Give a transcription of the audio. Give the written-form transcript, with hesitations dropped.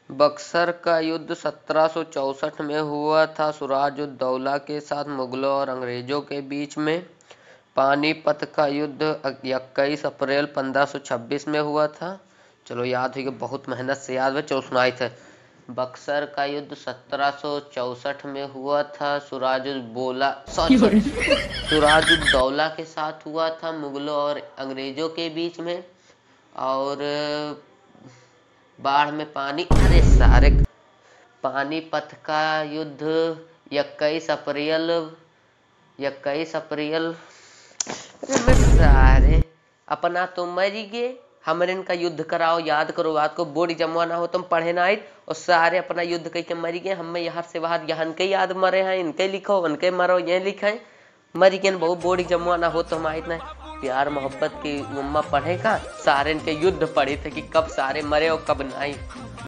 बक्सर का युद्ध 1764 में हुआ था। सिराजुद्दौला के साथ मुगलों और अंग्रेजों के बीच में। पानीपत का युद्ध 21 अप्रैल 1526 में हुआ था। चलो याद हो गया, बहुत मेहनत से याद है। चलो सुनाई थे। बक्सर का युद्ध 1764 में हुआ था। सिराजुद्दौला के साथ हुआ था, मुगलों और अंग्रेजों के बीच में। और बाढ़ में पानी, अरे सारे। पानीपत का युद्ध 21 अप्रैल अरे सारे। अपना तो मरी गए, हमरे इनका युद्ध कराओ, याद करो बात को। बोर्ड जमवा ना हो तुम पढ़े ना आई, और सारे अपना युद्ध कह के मरी गए। हमें यहाँ से बाहर यहाँ के याद मरे हैं, इनके लिखो, उनके मरो, ये लिखे मरी गए। बहु बोर्ड जमवा ना हो तो हम इतना प्यार मोहब्बत की उम्मा पढ़े का। सारे इनके युद्ध पढ़े थे कि कब सारे मरे और कब नहीं।